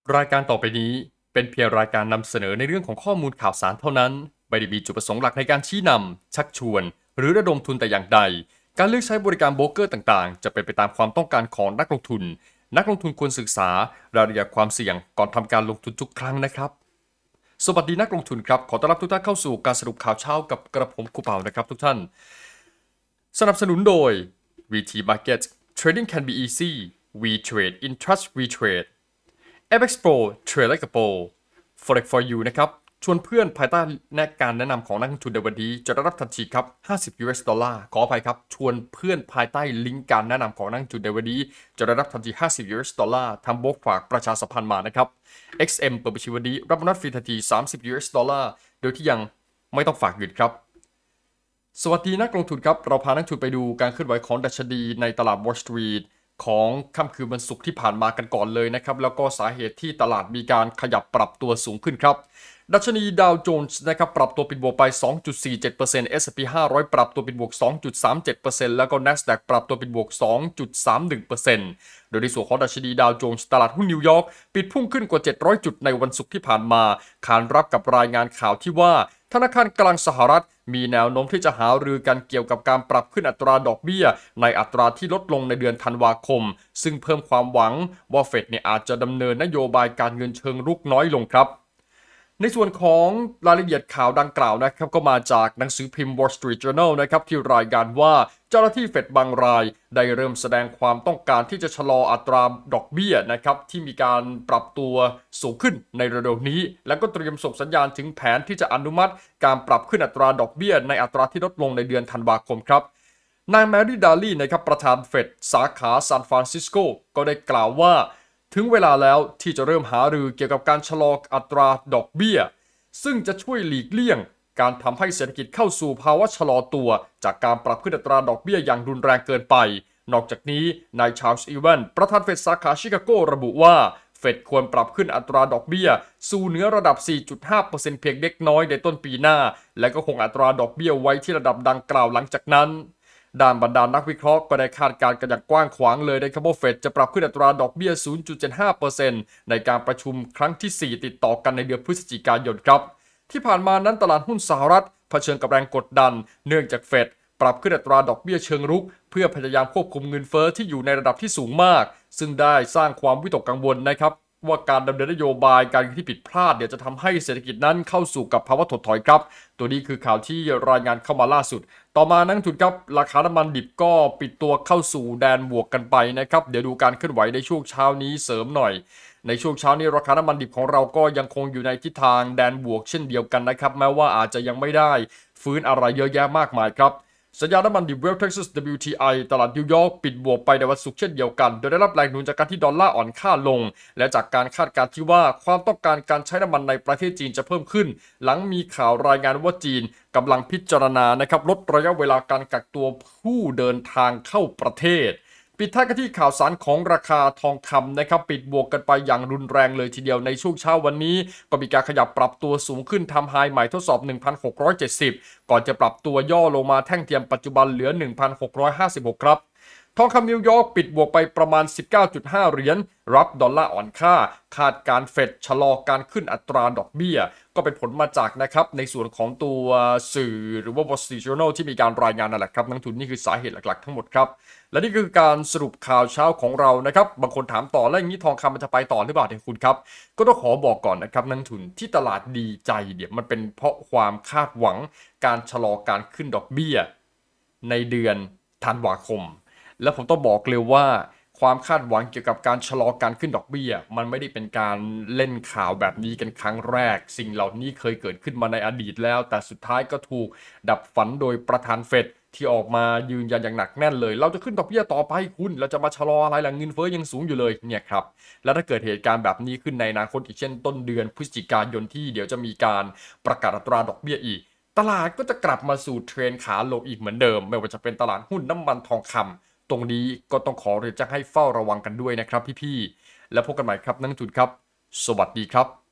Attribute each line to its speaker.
Speaker 1: รายการต่อไปนี้เป็นเพียงรายการนำเสนอในเรื่องของข้อมูลข่าวสารเท่านั้นไม่ได้มีจุดประสงค์หลักในการชี้นำชักชวนหรือระดมทุนแต่อย่างใดการเลือกใช้บริการโบรกเกอร์ต่างๆจะเป็นไปตามความต้องการของนักลงทุนควรศึกษารายละเอียดความเสี่ยงก่อนทำการลงทุนทุกครั้งนะครับสวัสดีนักลงทุนครับขอต้อนรับทุกท่านเข้าสู่การสรุปข่าวเช้ากับกระผมครูเปานะครับทุกท่านสนับสนุนโดย VT Market Trading can be easy We trade in trust we trade FX Pro เทรดและกับโปร Forex for you นะครับชวนเพื่อนภายใต้การแนะนำของนักลงทุนในวันนี้จะได้รับทันทีครับ50 US ดอลลาร์ขออภัยครับชวนเพื่อนภายใต้ลิงก์การแนะนำของนักลงทุนในวันนี้จะได้รับทันที50 US ดอลลาร์ทำโบกฝากประชาสัมพันธ์มานะครับ XM เปิดบัญชีวันนี้รับโบนัสฟรีทันที30 US ดอลลาร์โดยที่ยังไม่ต้องฝากเงินครับสวัสดีนักลงทุนครับเราพานักลงทุนไปดูการเคลื่อนไหวของดัชนีในตลาด Wall Streetของค่ำคืนวันศุกร์ที่ผ่านมากันก่อนเลยนะครับแล้วก็สาเหตุที่ตลาดมีการขยับปรับตัวสูงขึ้นครับดัชนีดาวโจนส์นะครับปรับตัวปิดบวกไป 2.47% S&P 500ปรับตัวปิดบวก 2.37% แล้วก็ NASDAQ ปรับตัวปิดบวก 2.31% โดยในส่วนของดัชนีดาวโจนส์ตลาดหุ้นนิวยอร์กปิดพุ่งขึ้นกว่า700จุดในวันศุกร์ที่ผ่านมาขานรับกับรายงานข่าวที่ว่าธนาคารกลางสหรัฐมีแนวโน้มที่จะหารือกันเกี่ยวกับการปรับขึ้นอัตราดอกเบี้ยในอัตราที่ลดลงในเดือนธันวาคมซึ่งเพิ่มความหวังว่าเฟดอาจจะดำเนินนโยบายการเงินเชิงรุกน้อยลงครับในส่วนของรายละเอียดข่าวดังกล่าวนะครับก็มาจากหนังสือพิมพ์ Wall Street Journal นะครับที่รายงานว่าเจ้าหน้าที่เฟดบางรายได้เริ่มแสดงความต้องการที่จะชะลออัตราดอกเบี้ยนะครับที่มีการปรับตัวสูงขึ้นในเร็วๆนี้และก็เตรียมส่งสัญญาณถึงแผนที่จะอนุมัติการปรับขึ้นอัตราดอกเบี้ยในอัตราที่ลดลงในเดือนธันวาคมครับนางแมรี่ดาลีนะครับประธานเฟดสาขาซานฟรานซิสโกก็ได้กล่าวว่าถึงเวลาแล้วที่จะเริ่มหารือเกี่ยวกับการชะลออัตราดอกเบี้ยซึ่งจะช่วยหลีกเลี่ยงการทำให้เศรษฐกิจเข้าสู่ภาวะชะลอตัวจากการปรับขึ้นอัตราดอกเบี้ยอย่างรุนแรงเกินไปนอกจากนี้นายชาร์ลส์อีแวนประธานเฟดสาขาชิคาโกระบุว่าเฟดควรปรับขึ้นอัตราดอกเบี้ยสู่เหนือระดับ 4.5% เพียงเล็กน้อยในต้นปีหน้าและก็คงอัตราดอกเบี้ยไว้ที่ระดับดังกล่าวหลังจากนั้นด้านบรรดานักวิเคราะห์ก็ได้คาดการณ์กันอย่างกว้างขวางเลยนะครับว่าเฟดจะปรับขึ้นอัตราดอกเบี้ย 0.75% ในการประชุมครั้งที่ 4 ติดต่อกันในเดือนพฤศจิกายนครับที่ผ่านมานั้นตลาดหุ้นสหรัฐเผชิญกับแรงกดดันเนื่องจากเฟดปรับขึ้นอัตราดอกเบี้ยเชิงรุกเพื่อพยายามควบคุมเงินเฟ้อที่อยู่ในระดับที่สูงมากซึ่งได้สร้างความวิตกกังวลนะครับว่าการดำเนินนโยบายการเงินที่ผิดพลาดจะทำให้เศรษฐกิจนั้นเข้าสู่กับภาวะถดถอยครับตัวนี้คือข่าวที่รายงานเข้ามาล่าสุดต่อมานักลงทุนครับราคาน้ำมันดิบก็ปิดตัวเข้าสู่แดนบวกกันไปนะครับเดี๋ยวดูการเคลื่อนไหวในช่วงเช้านี้เสริมหน่อยในช่วงเช้านี้ราคาน้ำมันดิบของเราก็ยังคงอยู่ในทิศทางแดนบวกเช่นเดียวกันนะครับแม้ว่าอาจจะยังไม่ได้ฟื้นอะไรเยอะแยะมากมายครับสัญญาณน้ำมันดิบเวลเท็กซัส WTI ตลาดนิวยอร์กปิดบวกไปในวันศุกร์เช่นเดียวกันโดยได้รับแรงหนุนจากการที่ดอลลาร์อ่อนค่าลงและจากการคาดการณ์ที่ว่าความต้องการการใช้น้ำมันในประเทศจีนจะเพิ่มขึ้นหลังมีข่าวรายงานว่าจีนกำลังพิจารณานะครับลดระยะเวลาการกักตัวผู้เดินทางเข้าประเทศปิดท้ายกันที่ข่าวสารของราคาทองคำนะครับปิดบวกกันไปอย่างรุนแรงเลยทีเดียวในช่วงเช้าวันนี้ก็มีการขยับปรับตัวสูงขึ้นทำไฮใหม่ทดสอบ 1,670 ก่อนจะปรับตัวย่อลงมาแท่งเทียมปัจจุบันเหลือ 1,656 ครับทองคำนิวยอร์กปิดบวกไปประมาณ 19.5 เหรียญรับดอลลาร์อ่อนค่าคาดการเฟดชะลอการขึ้นอัตราดอกเบี้ยก็เป็นผลมาจากนะครับในส่วนของตัวสื่อหรือว่า Wall Street Journal ที่มีการรายงานนั่นแหละครับนักทุนนี่คือสาเหตุหลักๆทั้งหมดครับและนี่คือการสรุปข่าวเช้าของเรานะครับบางคนถามต่อแล้วอย่างนี้ทองคำมันจะไปต่อหรือเปล่าเนี่ยคุณครับก็ต้องขอบอกก่อนนะครับนักทุนที่ตลาดดีใจเนี่ยมันเป็นเพราะความคาดหวังการชะลอการขึ้นดอกเบี้ยในเดือนธันวาคมและผมต้องบอกเลยว่าความคาดหวังเกี่ยวกับการชะลอการขึ้นดอกเบี้ยมันไม่ได้เป็นการเล่นข่าวแบบนี้กันครั้งแรกสิ่งเหล่านี้เคยเกิดขึ้นมาในอดีตแล้วแต่สุดท้ายก็ถูกดับฝันโดยประธานเฟดที่ออกมายืนยันอย่างหนักแน่นเลยเราจะขึ้นดอกเบี้ยต่อไปคุณเราจะมาชะลออะไรล่ะเงินเฟ้อยังสูงอยู่เลยเนี่ยครับแล้วถ้าเกิดเหตุการณ์แบบนี้ขึ้นในอนาคตอีกเช่นต้นเดือนพฤศจิกายนที่เดี๋ยวจะมีการประกาศอัตราดอกเบี้ยอีกตลาดก็จะกลับมาสู่เทรนขาลงอีกเหมือนเดิมไม่ว่าจะเป็นตลาดหุ้นน้ำมันทองคำตรงนี้ก็ต้องขอเรียนจะให้เฝ้าระวังกันด้วยนะครับพี่ๆแล้วพบกันใหม่ครับนักลงทุนครับสวัสดีครับ